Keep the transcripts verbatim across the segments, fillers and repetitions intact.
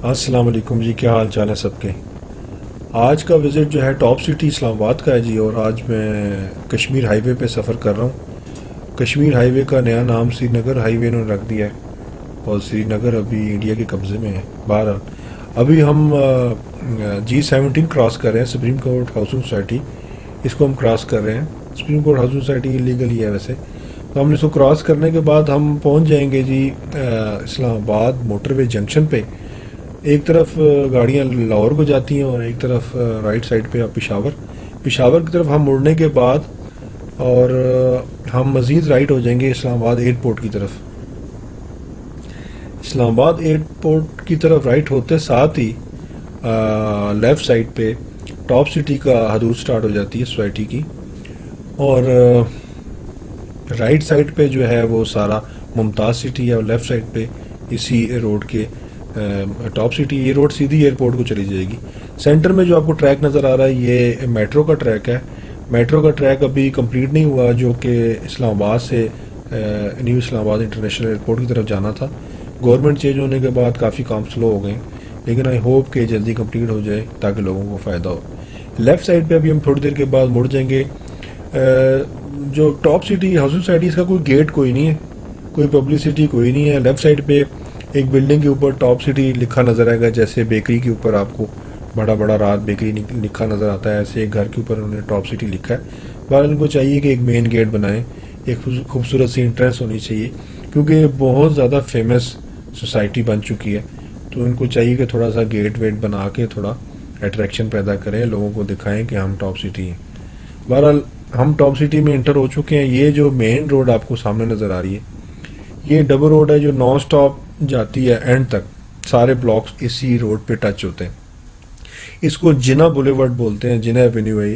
अस्सलाम वालेकुम जी, क्या हाल चाल है सबके। आज का विज़िट जो है टॉप सिटी इस्लामाबाद का है जी। और आज मैं कश्मीर हाईवे पे सफ़र कर रहा हूँ। कश्मीर हाईवे का नया नाम श्रीनगर हाईवे इन्होंने रख दिया है और श्रीनगर अभी इंडिया के कब्ज़े में है। बहरहाल अभी हम जी सेवनटीन क्रॉस कर रहे हैं, सुप्रीम कोर्ट हाउसिंग सोसाइटी, इसको हम क्रॉस कर रहे हैं। Supreme court housing society illegal ही है वैसे, तो हम इसको क्रॉस करने के बाद हम पहुँच जाएंगे जी इस्लामाबाद मोटरवे जंक्शन पे। एक तरफ गाड़ियाँ लाहौर को जाती हैं और एक तरफ राइट साइड पे आप पेशावर पेशावर की तरफ हम मुड़ने के बाद और हम मज़ीद राइट हो जाएंगे इस्लामाबाद एयरपोर्ट की तरफ। इस्लामाबाद एयरपोर्ट की तरफ राइट होते साथ ही लेफ़्ट साइड पे टॉप सिटी का हदूद स्टार्ट हो जाती है सोसाइटी की, और राइट साइड पे जो है वो सारा मुमताज़ सिटी है और लेफ़्ट साइड पे इसी रोड के टॉप सिटी। ये रोड सीधी एयरपोर्ट को चली जाएगी। सेंटर में जो आपको ट्रैक नज़र आ रहा है ये मेट्रो का ट्रैक है। मेट्रो का ट्रैक अभी कंप्लीट नहीं हुआ, जो कि इस्लामाबाद से न्यू इस्लामाबाद इंटरनेशनल एयरपोर्ट की तरफ जाना था। गवर्नमेंट चेंज होने के बाद काफ़ी काम स्लो हो गए, लेकिन आई होप कि जल्दी कंप्लीट हो जाए ताकि लोगों को फ़ायदा हो। लेफ़्ट साइड पे अभी हम थोड़ी देर के बाद मुड़ जाएंगे। जो टॉप सिटी हाउसिंग सोसाइटी, इसका कोई गेट कोई नहीं है, कोई पब्लिसिटी कोई नहीं है। लेफ़्ट साइड पे एक बिल्डिंग के ऊपर टॉप सिटी लिखा नज़र आएगा, जैसे बेकरी के ऊपर आपको बड़ा बड़ा रात बेकरी लिखा नज़र आता है, ऐसे एक घर के ऊपर उन्होंने टॉप सिटी लिखा है। बाहर इनको चाहिए कि एक मेन गेट बनाएं, एक खूबसूरत सी इंट्रेंस होनी चाहिए, क्योंकि बहुत ज़्यादा फेमस सोसाइटी बन चुकी है। तो इनको चाहिए कि थोड़ा सा गेट वेट बना के थोड़ा अट्रैक्शन पैदा करें, लोगों को दिखाएं कि हम टॉप सिटी हैं। बहरहाल हम टॉप सिटी में इंटर हो चुके हैं। ये जो मेन रोड आपको सामने नज़र आ रही है, ये डबल रोड है जो नॉन स्टॉप जाती है एंड तक। सारे ब्लॉक्स इसी रोड पे टच होते हैं। इसको जिना बुलेवर्ड बोलते हैं, जिना एवेन्यू है ये।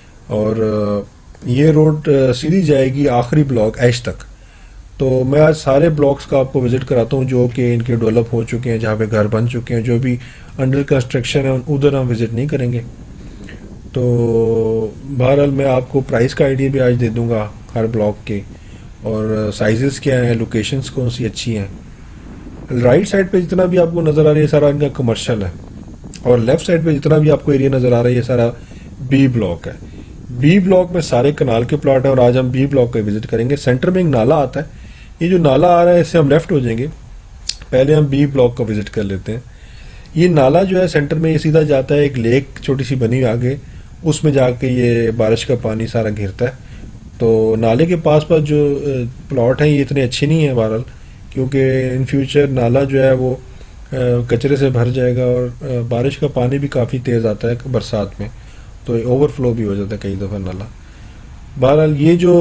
और ये रोड सीधी जाएगी आखिरी ब्लॉक एच तक। तो मैं आज सारे ब्लॉक्स का आपको विजिट कराता हूँ जो कि इनके डेवलप हो चुके हैं, जहाँ पे घर बन चुके हैं। जो भी अंडर कंस्ट्रक्शन है उधर हम विजिट नहीं करेंगे। तो बहरहाल मैं आपको प्राइस का आइडिया भी आज दे दूँगा हर ब्लॉक के, और साइजेस क्या हैं, लोकेशंस कौन सी अच्छी हैं। राइट साइड पे जितना भी आपको नज़र आ रहा है सारा इनका कमर्शियल है, और लेफ्ट साइड पे जितना भी आपको एरिया नज़र आ रहा है ये सारा बी ब्लॉक है। बी ब्लॉक में सारे कनाल के प्लॉट है और आज हम बी ब्लॉक का विजिट करेंगे। सेंटर में एक नाला आता है, ये जो नाला आ रहा है इससे हम लेफ्ट हो जाएंगे। पहले हम बी ब्लॉक का विजिट कर लेते हैं। ये नाला जो है सेंटर में ये सीधा जाता है, एक लेक छोटी सी बनी आगे, उसमें जाके ये बारिश का पानी सारा घिरता है। तो नाले के पास पास जो प्लॉट हैं ये इतने अच्छे नहीं हैं बहरहाल, क्योंकि इन फ्यूचर नाला जो है वो कचरे से भर जाएगा और बारिश का पानी भी काफ़ी तेज़ आता है बरसात में, तो ओवरफ्लो भी हो जाता है कई दफ़ा नाला। बहरहाल ये जो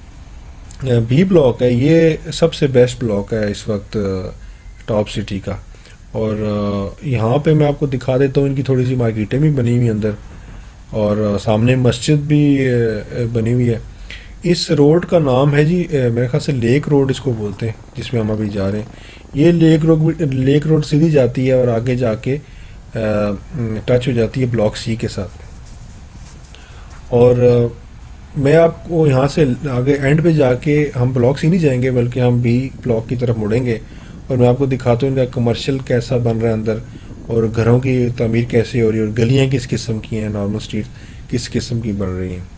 बी ब्लॉक है ये सबसे बेस्ट ब्लॉक है इस वक्त टॉप सिटी का। और यहाँ पे मैं आपको दिखा देता हूँ, इनकी थोड़ी सी मार्केटें भी बनी हुई अंदर, और सामने मस्जिद भी बनी हुई है। इस रोड का नाम है जी मेरे ख्याल से लेक रोड इसको बोलते हैं, जिसमें हम अभी जा रहे हैं। ये लेक रोड लेक रोड सीधी जाती है और आगे जाके टच हो जाती है ब्लॉक सी के साथ। और आ, मैं आपको यहाँ से आगे एंड पे जाके हम ब्लॉक सी नहीं जाएंगे बल्कि हम बी ब्लॉक की तरफ मुड़ेंगे, और मैं आपको दिखाता हूँ इनका कमर्शियल कैसा बन रहा है अंदर, और घरों की तमीर कैसे हो रही है, और गलियाँ किस किस्म की हैं, नॉर्मल स्ट्रीट किस किस्म की बन रही हैं।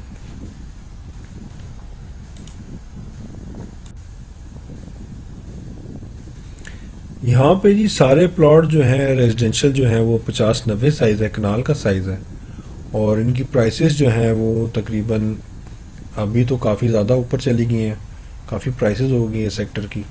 यहाँ पे जी सारे प्लॉट जो हैं रेजिडेंशियल जो हैं वो पचास नब्बे साइज़ है, कनाल का साइज़ है, और इनकी प्राइसेस जो हैं वो तकरीबन अभी तो काफ़ी ज़्यादा ऊपर चली गई हैं, काफ़ी प्राइसेस हो गई है सेक्टर की।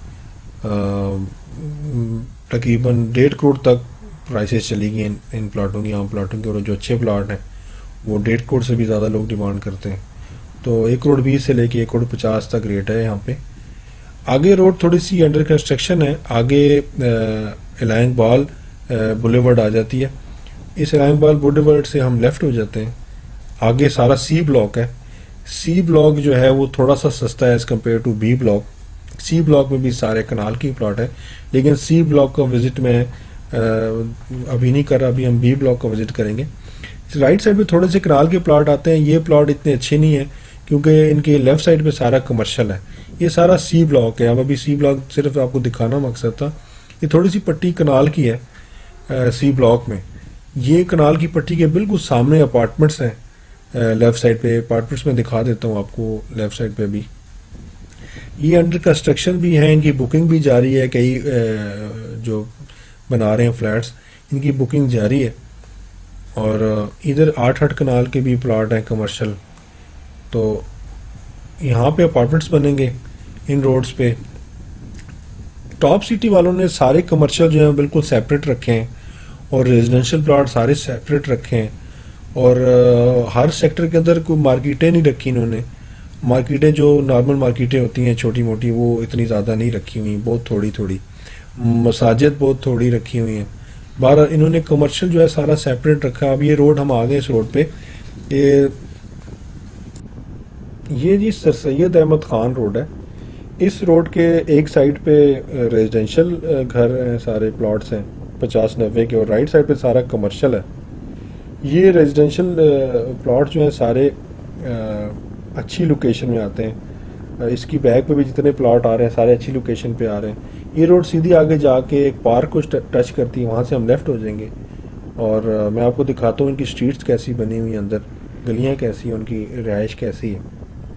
तकरीबन डेढ़ करोड़ तक प्राइसेस चली गई इन, इन प्लाटों की, आम प्लाटों की, और जो अच्छे प्लाट हैं वो डेढ़ करोड़ से भी ज़्यादा लोग डिमांड करते हैं। तो एक करोड़ बीस से लेके एक करोड़ पचास तक रेट है यहाँ पे। आगे रोड थोड़ी सी अंडर कंस्ट्रक्शन है, आगे इलाइंग बॉल बुलेवर्ड आ जाती है। इस इलाइंग बॉल बुलेवर्ड से हम लेफ्ट हो जाते हैं। आगे सारा सी ब्लॉक है। सी ब्लॉक जो है वो थोड़ा सा सस्ता है as compare to B block. C block में भी सारे कनाल की प्लॉट है, लेकिन सी ब्लॉक का विजिट मैं अभी नहीं कर रहा, अभी हम बी ब्लॉक का विजिट करेंगे। राइट साइड पे थोड़े से कनाल के प्लॉट आते हैं। ये प्लॉट इतने अच्छे नहीं है क्योंकि इनके लेफ्ट साइड पे सारा कमर्शियल है। ये सारा सी ब्लॉक है। अब अभी सी ब्लॉक सिर्फ आपको दिखाना मकसद था। ये थोड़ी सी पट्टी कनाल की है, सी ब्लॉक में। ये कनाल की पट्टी के बिल्कुल सामने अपार्टमेंट्स हैं लेफ़्ट साइड पे। अपार्टमेंट्स में दिखा देता हूँ आपको लेफ़्ट साइड पे भी। ये अंडर कंस्ट्रक्शन भी है, इनकी बुकिंग भी जारी है। कई जो बना रहे हैं फ्लैट्स, इनकी बुकिंग जारी है। और इधर आठ आठ कनाल के भी प्लॉट हैं कमर्शियल। तो यहाँ पे अपार्टमेंट्स बनेंगे इन रोड्स पे। टॉप सिटी वालों ने सारे कमर्शियल जो हैं बिल्कुल सेपरेट रखे हैं और रेजिडेंशियल प्लॉट सारे सेपरेट रखे हैं। और हर सेक्टर के अंदर कोई मार्केटें नहीं रखी इन्होंने। मार्केटें जो नॉर्मल मार्केटें होती हैं छोटी मोटी, वो इतनी ज़्यादा नहीं रखी हुई, बहुत थोड़ी थोड़ी। मसाजिद बहुत थोड़ी रखी हुई हैं। बारह इन्होंने कमर्शियल जो है सारा सेपरेट रखा। अब ये रोड हम आ गए इस रोड पे। ये ये जी सर सैयद अहमद खान रोड है। इस रोड के एक साइड पे रेजिडेंशियल घर हैं, सारे प्लॉट्स हैं पचास नब्बे के, और राइट साइड पे सारा कमर्शियल है। ये रेजिडेंशियल प्लॉट जो हैं सारे अच्छी लोकेशन में आते हैं। इसकी बैक पे भी जितने प्लॉट आ रहे हैं सारे अच्छी लोकेशन पे आ रहे हैं। ये रोड सीधी आगे जाके एक पार्क को टच करती है, वहाँ से हम लेफ़्ट हो जाएंगे और मैं आपको दिखाता हूँ इनकी स्ट्रीट्स कैसी बनी हुई हैं, अंदर गलियाँ कैसी हैं, उनकी रिहाइश कैसी है।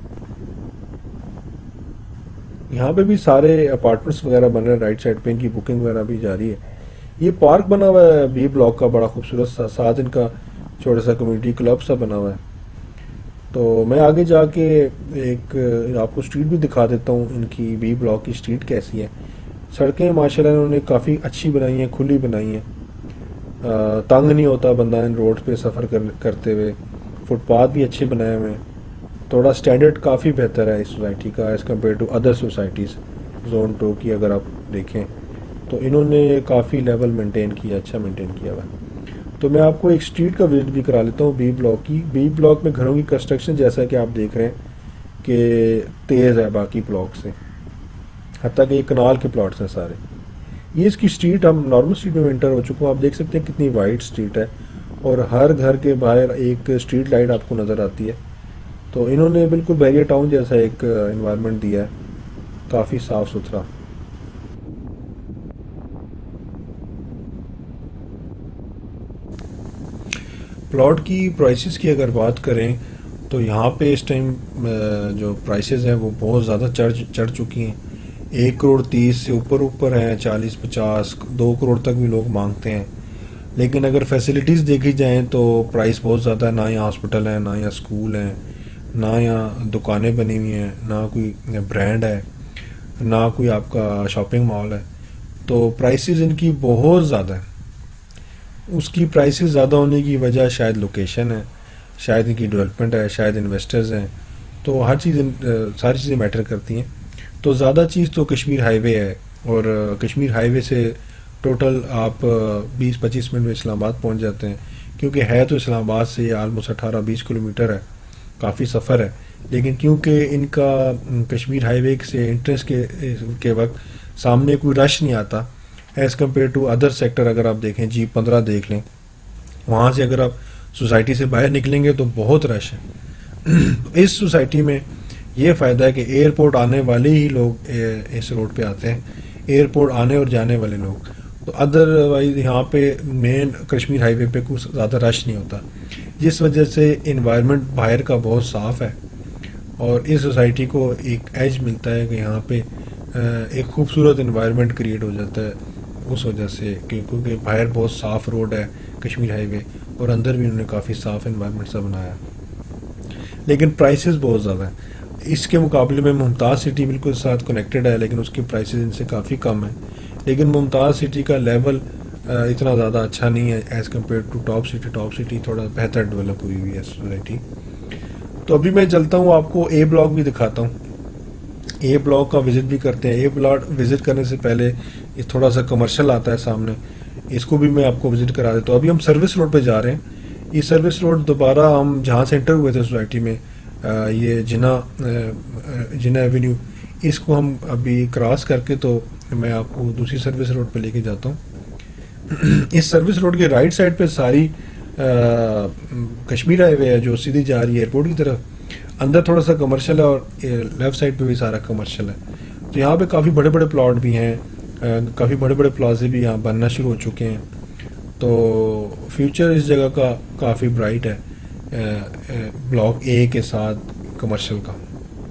यहाँ पे भी सारे अपार्टमेंट्स वगैरह बन रहे हैं राइट साइड पे, इनकी बुकिंग वगैरह भी जारी है। ये पार्क बना हुआ है बी ब्लॉक का, बड़ा खूबसूरत सा, साथ इनका छोटा सा कम्युनिटी क्लब सा बना हुआ है। तो मैं आगे जाके एक आपको स्ट्रीट भी दिखा देता हूँ, इनकी बी ब्लॉक की स्ट्रीट कैसी है। सड़कें माशाल्लाह इन्होंने काफ़ी अच्छी बनाई हैं, खुली बनाई हैं, तंग नहीं होता बंदा इन रोड पे सफ़र कर, करते हुए। फुटपाथ भी अच्छे बनाए हुए हैं। थोड़ा स्टैंडर्ड काफ़ी बेहतर है इस सोसाइटी का as compare to other societies zone two की अगर आप देखें तो इन्होंने काफ़ी लेवल मेंटेन किया, अच्छा मेंटेन किया हुआ है। तो मैं आपको एक स्ट्रीट का विजिट भी करा लेता हूँ बी ब्लॉक की। बी ब्लॉक में घरों की कंस्ट्रक्शन जैसा कि आप देख रहे हैं कि तेज़ है बाकी ब्लॉक से, हत्ता कि कनाल के प्लॉट्स हैं सारे। ये इसकी स्ट्रीट, हम नॉर्मल स्ट्रीट में एंटर हो चुके हैं। आप देख सकते हैं कितनी वाइड स्ट्रीट है और हर घर के बाहर एक स्ट्रीट लाइट आपको नज़र आती है। तो इन्होंने बिल्कुल बैरियर टाउन जैसा एक इन्वायरमेंट दिया है, काफ़ी साफ़ सुथरा। प्लॉट की प्राइसेस की अगर बात करें तो यहाँ पे इस टाइम जो प्राइसेस हैं वो बहुत ज़्यादा चढ़ चढ़ चुकी हैं। एक करोड़ तीस से ऊपर ऊपर हैं, चालीस पचास दो करोड़ तक भी लोग मांगते हैं। लेकिन अगर फैसिलिटीज़ देखी जाएँ तो प्राइस बहुत ज़्यादा है। ना यहाँ हॉस्पिटल है, ना यहाँ स्कूल हैं, ना यहाँ दुकानें बनी हुई हैं, ना कोई ब्रांड है, ना कोई आपका शॉपिंग मॉल है। तो प्राइसेस इनकी बहुत ज़्यादा है। उसकी प्राइसेस ज़्यादा होने की वजह शायद लोकेशन है, शायद इनकी डेवलपमेंट है, शायद इन्वेस्टर्स हैं। तो हर चीज़ सारी चीज़ें मैटर करती हैं। तो ज़्यादा चीज़ तो कश्मीर हाईवे है और कश्मीर हाईवे से टोटल आप बीस पच्चीस मिनट में इस्लामाबाद पहुंच जाते हैं, क्योंकि है तो इस्लामाबाद से आलमोस्ट अठारह बीस किलोमीटर है, काफ़ी सफ़र है। लेकिन क्योंकि इनका कश्मीर हाईवे से इंट्रेंस के के वक्त सामने कोई रश नहीं आता as compare to other sector. अगर आप देखें जी पंद्रह देख लें, वहाँ से अगर आप सोसाइटी से बाहर निकलेंगे तो बहुत रश है। इस सोसाइटी में ये फ़ायदा है कि एयरपोर्ट आने वाले ही लोग इस रोड पे आते हैं, एयरपोर्ट आने और जाने वाले लोग। तो अदरवाइज यहाँ पे मेन कश्मीर हाईवे पे कुछ ज़्यादा रश नहीं होता, जिस वजह से इन्वायरमेंट बाहर का बहुत साफ़ है और इस सोसाइटी को एक एज मिलता है कि यहाँ पे एक खूबसूरत इन्वायरमेंट क्रिएट हो जाता है उस वजह से, क्योंकि बाहर बहुत साफ़ रोड है कश्मीर हाईवे और अंदर भी उन्होंने काफ़ी साफ़ इन्वायरमेंट सा बनाया। लेकिन प्राइसेस बहुत ज़्यादा हैं। इसके मुकाबले में मुमताज़ सिटी बिल्कुल साथ कनेक्टेड है, लेकिन उसकी प्राइसेस इनसे काफ़ी कम है। लेकिन मुमताज़ सिटी का लेवल इतना ज़्यादा अच्छा नहीं है as compare to top city. Top city थोड़ा बेहतर डेवलप हुई हुई है सोसाइटी। तो अभी मैं चलता हूँ, आपको ए ब्लॉक भी दिखाता हूँ। ए ब्लॉक का विज़िट भी करते हैं। ए ब्लॉक विज़िट करने से पहले ये थोड़ा सा कमर्शियल आता है सामने, इसको भी मैं आपको विज़िट करा देता हूँ। अभी हम सर्विस रोड पे जा रहे हैं। ये सर्विस रोड दोबारा हम जहाँ से एंटर हुए थे सोसाइटी में, आ, ये जिना जिना एवेन्यू, इसको हम अभी क्रॉस करके तो मैं आपको दूसरी सर्विस रोड पे लेके जाता हूँ। इस सर्विस रोड के राइट साइड पे सारी आ, कश्मीर हाईवे है जो सीधी जा रही है एयरपोर्ट की तरफ। अंदर थोड़ा सा कमर्शियल है और लेफ़्ट साइड पे भी सारा कमर्शियल है। तो यहाँ पे काफ़ी बड़े बड़े प्लॉट भी हैं, काफ़ी बड़े बड़े प्लाजे भी यहाँ बनना शुरू हो चुके हैं तो फ्यूचर इस जगह का काफ़ी ब्राइट है ब्लॉक ए के साथ कमर्शियल का।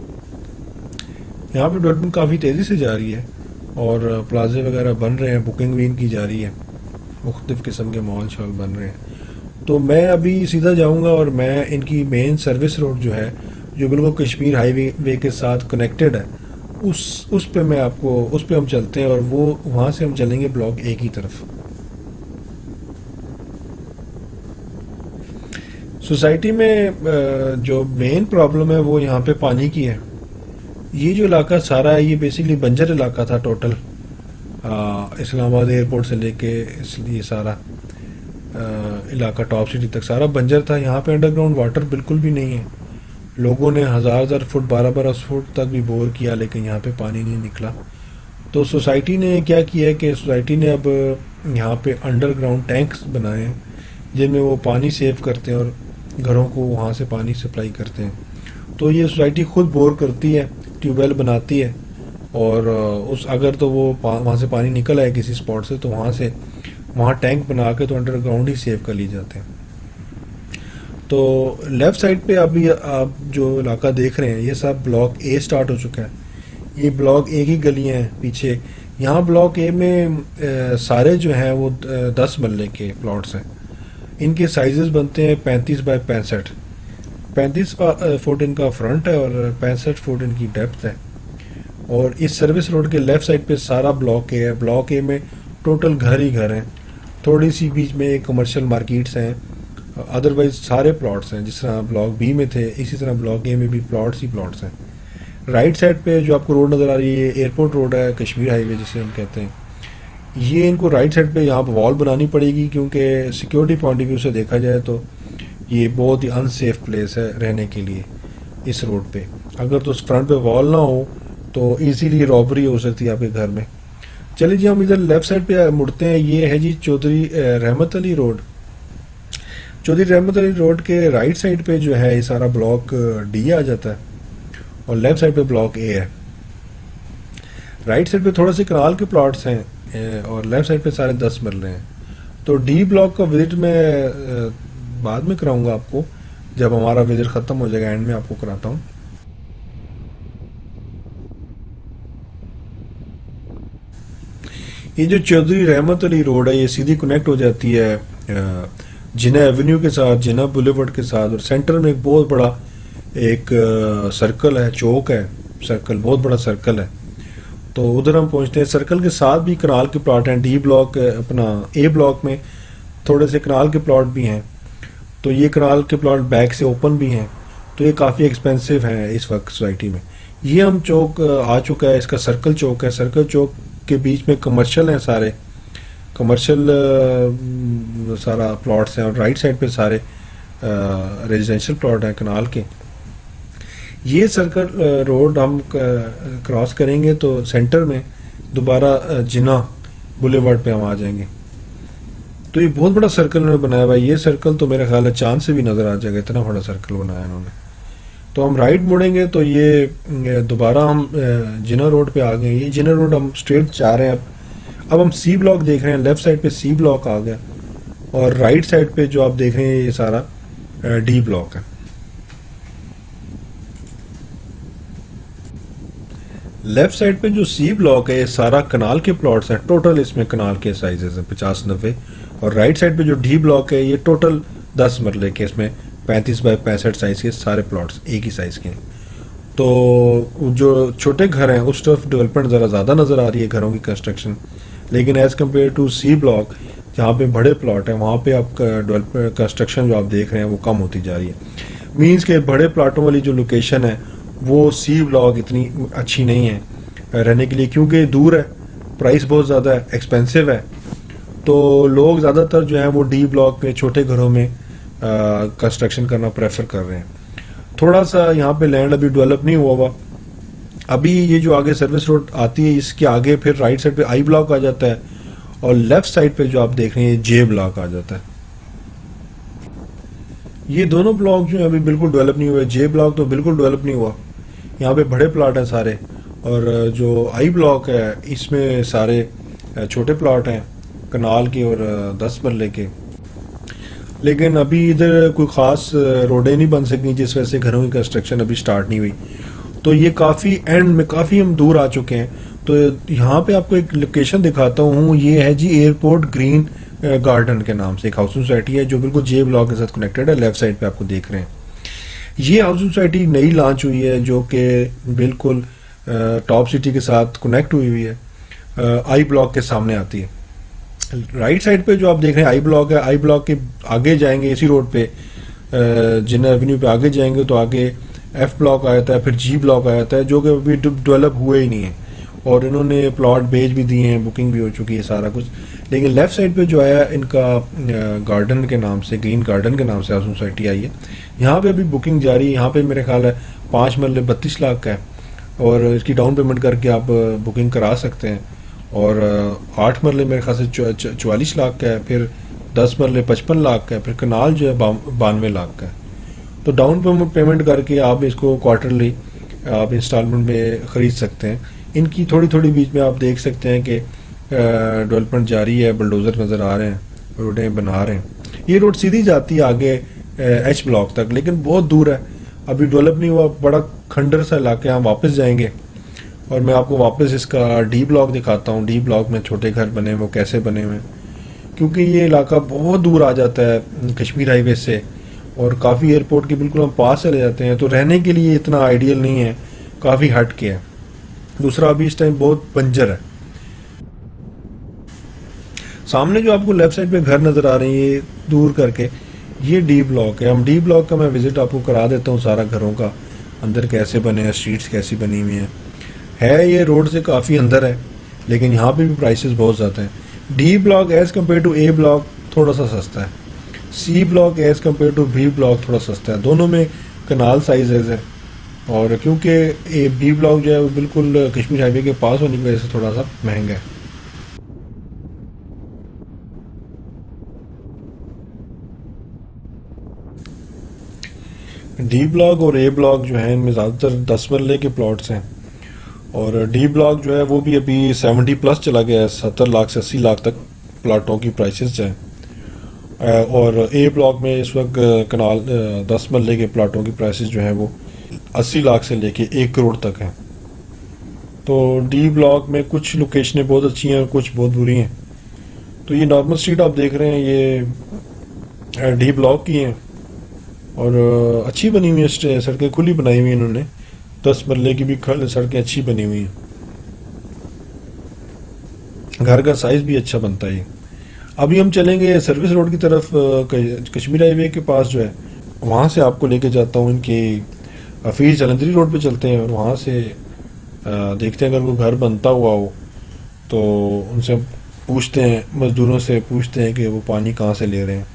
यहाँ पे डेवलपमेंट काफ़ी तेज़ी से जा रही है और प्लाजे वगैरह बन रहे हैं, बुकिंग भी इनकी जा रही है, मुख्तलिफ़ किस्म के मॉल शॉल बन रहे हैं। तो मैं अभी सीधा जाऊँगा और मैं इनकी मेन सर्विस रोड जो है, जो बिल्कुल कश्मीर हाईवे वे के साथ कनेक्टेड है, उस उस पे मैं आपको उस पे हम चलते हैं और वो वहाँ से हम चलेंगे ब्लॉक ए की तरफ। सोसाइटी में जो मेन प्रॉब्लम है वो यहाँ पे पानी की है। ये जो इलाका सारा है ये बेसिकली बंजर इलाका था टोटल, इस्लामाबाद एयरपोर्ट से लेके इसलिए सारा आ, इलाका टॉप सिटी तक सारा बंजर था। यहाँ पे अंडरग्राउंड वाटर बिल्कुल भी नहीं है। लोगों ने हज़ार हज़ार फुट बारह बारह फुट तक भी बोर किया लेकिन यहाँ पे पानी नहीं निकला। तो सोसाइटी ने क्या किया है कि सोसाइटी ने अब यहाँ पे अंडरग्राउंड टैंक्स बनाए हैं जिनमें वो पानी सेव करते हैं और घरों को वहाँ से पानी सप्लाई करते हैं। तो ये सोसाइटी खुद बोर करती है, ट्यूबवेल बनाती है और उस अगर तो वो वहाँ से पानी निकल आए किसी स्पॉट से तो वहाँ से वहाँ टैंक बना के तो अंडरग्राउंड ही सेव कर लिए जाते हैं। तो लेफ़्ट साइड पे अभी आप जो इलाका देख रहे हैं ये सब ब्लॉक ए स्टार्ट हो चुका है। ये ब्लॉक ए की गलियाँ हैं पीछे। यहाँ ब्लॉक ए में ए, सारे जो हैं वो दस मरले के प्लॉट्स हैं। इनके साइजेस बनते हैं पैंतीस बाय पैंसठ पैंतीस फुट इनका फ्रंट है और पैंसठ फुट इनकी डेप्थ है। और इस सर्विस रोड के लेफ़्ट साइड पे सारा ब्लॉक ए है। ब्लॉक ए में टोटल घर ही घर हैं, थोड़ी सी बीच में एक कमर्शियल मार्केट्स हैं, अदरवाइज सारे प्लॉट्स हैं। जिस तरह ब्लॉक बी में थे इसी तरह ब्लॉक ए में भी प्लॉट्स ही प्लॉट्स हैं। राइट साइड पे जो आपको रोड नज़र आ रही है एयरपोर्ट रोड है, कश्मीर हाईवे जिसे हम कहते हैं। ये इनको राइट साइड पे यहाँ पर वॉल बनानी पड़ेगी क्योंकि सिक्योरिटी पॉइंट ऑफ व्यू से देखा जाए तो ये बहुत ही अनसेफ प्लेस है रहने के लिए इस रोड पे। अगर तो फ्रंट पे वॉल ना हो तो इजीली रॉबरी हो सकती है आपके घर में। चलिए जी हम इधर लेफ्ट साइड पे मुड़ते हैं। ये है जी चौधरी रहमत अली रोड। चौधरी रहमत अली रोड के राइट साइड पे जो है ये सारा ब्लॉक डी आ जाता है और लेफ्ट साइड पे ब्लॉक ए है। राइट साइड पे थोड़ा से कनाल के प्लॉट्स हैं और लेफ्ट साइड पे सारे दस मरले हैं। तो डी ब्लॉक का विजिट मैं बाद में कराऊंगा आपको, जब हमारा विजिट खत्म हो जाएगा एंड में आपको कराता हूँ। ये जो चौधरी रहमत अली रोड है ये सीधी कनेक्ट हो जाती है जिना एवेन्यू के साथ, जिना बुलेवर्ड के साथ, और सेंटर में एक बहुत बड़ा एक सर्कल है, चौक है, सर्कल बहुत बड़ा सर्कल है। तो उधर हम पहुंचते हैं। सर्कल के साथ भी कनाल के प्लॉट हैं। डी ब्लॉक अपना ए ब्लॉक में थोड़े से कनाल के प्लॉट भी हैं। तो ये कनाल के प्लॉट बैक से ओपन भी हैं। तो ये काफ़ी एक्सपेंसिव है इस वक्त सोसाइटी में। ये हम चौक आ चुका है, इसका सर्कल चौक है। सर्कल चौक के बीच में कमर्शियल हैं, सारे कमर्शियल सारा प्लॉट्स हैं और राइट साइड पे सारे रेजिडेंशियल प्लॉट हैं कनाल के। ये सर्कल रोड हम क्रॉस करेंगे तो सेंटर में दोबारा जिना बुलेवार्ड पे हम आ जाएंगे। तो ये बहुत बड़ा सर्कल उन्होंने बनाया हुआ है। ये सर्कल तो मेरा ख्याल है चांद से भी नज़र आ जाएगा, इतना बड़ा सर्कल बनाया इन्होंने। तो हम राइट मुड़ेंगे तो ये दोबारा हम जिना रोड पे आ गए। ये जिना रोड हम स्ट्रेट जा रहे हैं। अब अब हम सी ब्लॉक देख रहे हैं। लेफ्ट साइड पे सी ब्लॉक आ गया और राइट साइड पे जो आप देख रहे हैं ये सारा डी ब्लॉक है। लेफ्ट साइड पे जो सी ब्लॉक है ये सारा कनाल के प्लॉट्स हैं। टोटल इसमें कनाल के साइजेस हैं पचास नब्बे। और राइट साइड पे जो डी ब्लॉक है ये टोटल दस मरले के, इसमें पैंतीस बाई पैंसठ साइज के सारे प्लॉट्स एक ही साइज के हैं। तो जो छोटे घर हैं उस तरफ डेवलपमेंट ज़रा ज़्यादा नज़र आ रही है घरों की कंस्ट्रक्शन, लेकिन as compare to C block जहाँ पे बड़े प्लॉट हैं वहाँ पे आप डेवलप कंस्ट्रक्शन जो आप देख रहे हैं वो कम होती जा रही है। मीन्स के बड़े प्लाटों वाली जो लोकेशन है वो सी ब्लॉक इतनी अच्छी नहीं है रहने के लिए, क्योंकि दूर है, प्राइस बहुत ज़्यादा है, एक्सपेंसिव है। तो लोग ज़्यादातर जो है वो डी ब्लॉक में छोटे घरों में कंस्ट्रक्शन करना प्रेफर कर रहे हैं। थोड़ा सा यहाँ पे लैंड अभी डेवलप नहीं हुआ हुआ। अभी ये जो आगे सर्विस रोड आती है इसके आगे फिर राइट साइड पे आई ब्लॉक आ जाता है और लेफ्ट साइड पे जो आप देख रहे हैं जे ब्लॉक आ जाता है। ये दोनों ब्लॉक जो है अभी बिल्कुल डेवलप नहीं हुए। जे ब्लॉक तो बिल्कुल डेवलप नहीं हुआ, यहाँ पे बड़े प्लाट हैं सारे, और जो आई ब्लॉक है इसमें सारे छोटे प्लाट हैं कनाल के और दस मरले के। लेकिन अभी इधर कोई ख़ास रोडें नहीं बन सकी जिस वजह से घरों की कंस्ट्रक्शन अभी स्टार्ट नहीं हुई। तो ये काफ़ी एंड में, काफ़ी हम दूर आ चुके हैं। तो यहाँ पे आपको एक लोकेशन दिखाता हूँ, ये है जी एयरपोर्ट ग्रीन गार्डन के नाम से एक हाउसिंग सोसाइटी है जो बिल्कुल जे ब्लॉक के साथ कनेक्टेड है। लेफ्ट साइड पे आपको देख रहे हैं, ये हाउसिंग सोसाइटी नई लॉन्च हुई है जो कि बिल्कुल टॉप सिटी के साथ कनेक्ट हुई हुई है। आई ब्लॉक के सामने आती है। राइट साइड पे जो आप देख रहे हैं आई ब्लॉक है। आई ब्लॉक के आगे जाएंगे इसी रोड पे, जिन्ना एवेन्यू पे आगे जाएंगे तो आगे एफ ब्लॉक आ जाता है, फिर जी ब्लॉक आ जाता है जो कि अभी डेवलप हुए ही नहीं है और इन्होंने प्लॉट बेच भी दिए हैं, बुकिंग भी हो चुकी है सारा कुछ। लेकिन लेफ्ट साइड पे जो आया इनका गार्डन के नाम से, ग्रीन गार्डन के नाम से हाउसिंग सोसाइटी आई है। यहाँ पे अभी बुकिंग जारी है। यहाँ पे मेरे ख्याल है पाँच मरले बत्तीस लाख का है और इसकी डाउन पेमेंट करके आप बुकिंग करा सकते हैं। और आठ मरले मेरे ख्याल से चवालीस लाख का है, फिर दस मरले पचपन लाख का है, फिर कनाल जो है बानवे लाख का है। तो डाउन पेमेंट करके आप इसको क्वार्टरली आप इंस्टॉलमेंट में ख़रीद सकते हैं। इनकी थोड़ी थोड़ी बीच में आप देख सकते हैं कि डेवलपमेंट जारी है, बुलडोज़र नज़र आ रहे हैं, रोडें बना रहे हैं। ये रोड सीधी जाती है आगे एच ब्लॉक तक, लेकिन बहुत दूर है, अभी डेवलप नहीं हुआ, बड़ा खंडर सा इलाका है। हम वापस जाएंगे और मैं आपको वापस इसका डी ब्लॉक दिखाता हूँ। डी ब्लॉक में छोटे घर बने वो कैसे बने हुए हैं, क्योंकि ये इलाका बहुत दूर आ जाता है कश्मीर हाईवे से और काफ़ी एयरपोर्ट के बिल्कुल हम पास चले जाते हैं, तो रहने के लिए इतना आइडियल नहीं है, काफ़ी हट के है। दूसरा अभी इस टाइम बहुत बंजर है। सामने जो आपको लेफ्ट साइड पे घर नज़र आ रही है दूर करके, ये डी ब्लॉक है। हम डी ब्लॉक का मैं विजिट आपको करा देता हूँ, सारा घरों का अंदर कैसे बने हैं, स्ट्रीट्स कैसी बनी हुई हैं। है ये रोड से काफ़ी अंदर है, लेकिन यहाँ पे भी प्राइसेस बहुत ज़्यादा हैं। D block as compare to A block थोड़ा सा सस्ता है, C block as compare to B block थोड़ा सस्ता है। दोनों में कनाल साइजेज है और क्योंकि ए बी ब्लॉक जो है वो बिल्कुल कश्मीर हाईवे के पास होने की वजह से थोड़ा सा महंगा है। डी ब्लॉक और ए ब्लॉक जो है इनमें ज़्यादातर दस मरले के प्लॉट्स हैं और डी ब्लॉक जो है वो भी अभी सेवेंटी प्लस चला गया है, सत्तर लाख से अस्सी लाख तक प्लाटों की प्राइसेस हैं। और ए ब्लॉक में इस वक्त कनाल दस मरले के प्लाटों की प्राइसेस जो है वो अस्सी लाख से लेके एक करोड़ तक हैं। तो डी ब्लॉक में कुछ लोकेशनें बहुत अच्छी हैं और कुछ बहुत बुरी हैं। तो ये नॉर्मल स्ट्रीट आप देख रहे हैं ये डी ब्लॉक की हैं और अच्छी बनी हुई है, सड़कें खुली बनाई हुई हैं इन्होंने, दस मरले की भी सड़कें अच्छी बनी हुई हैं, घर का साइज भी अच्छा बनता है। अभी हम चलेंगे सर्विस रोड की तरफ, कश्मीर हाईवे के पास जो है वहाँ से आपको लेके जाता हूँ। इनकी फीर जलंधरी रोड पे चलते हैं और वहाँ से देखते हैं अगर कोई घर बनता हुआ हो तो उनसे पूछते हैं, मजदूरों से पूछते हैं कि वो पानी कहाँ से ले रहे हैं।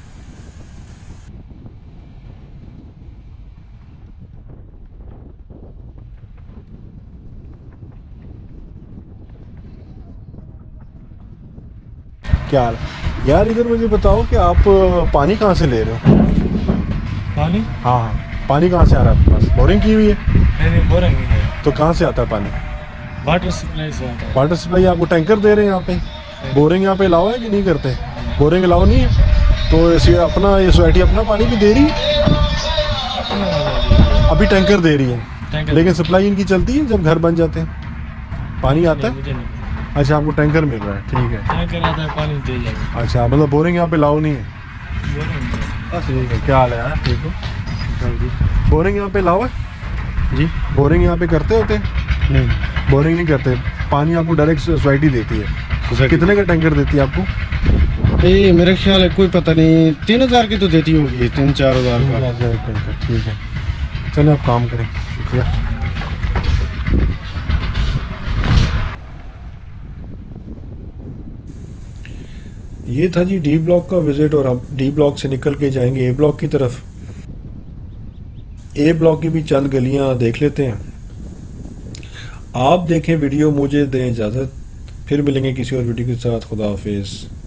क्या हाल है यार, इधर मुझे बताओ कि आप पानी कहाँ से ले रहे हो? पानी? हाँ हाँ, पानी कहाँ से आ रहा है आपके पास? बोरिंग की हुई है? नहीं नहीं, बोरिंग नहीं है। तो कहाँ से आता है पानी? वाटर सप्लाई से आता है। वाटर सप्लाई आपको टैंकर दे रहे हैं यहाँ पे? बोरिंग यहाँ पे अलाउ है कि नहीं करते? बोरिंग अलाउ नहीं है तो इसे अपना ये सोसाइटी अपना पानी भी दे रही है? अभी टैंकर दे रही है, लेकिन सप्लाई इनकी चलती है जब घर बन जाते हैं पानी आता है? अच्छा, आपको टैंकर मिल रहा है, ठीक है। टैंकर आता है, पानी दे जाएगा। अच्छा, मतलब बोरिंग यहाँ पे लाओ नहीं है? ठीक है, क्या हाल है यार? ठीक है। बोरिंग यहाँ पे लाओ है जी? बोरिंग यहाँ पे करते होते? नहीं, बोरिंग नहीं करते, पानी आपको डायरेक्ट सोसाइटी देती है। कितने का टैंकर देती है आपको? ये मेरे ख्याल है कोई पता नहीं, तीन हजार की तो देती होगी, तीन चार हजार का टैंकर। ठीक है, चलो आप काम करें, शुक्रिया। ये था जी डी ब्लॉक का विजिट और हम डी ब्लॉक से निकल के जाएंगे ए ब्लॉक की तरफ। ए ब्लॉक की भी चंद गलियां देख लेते हैं। आप देखें वीडियो, मुझे दें इजाज़त, फिर मिलेंगे किसी और वीडियो के साथ। खुदा हाफिज़।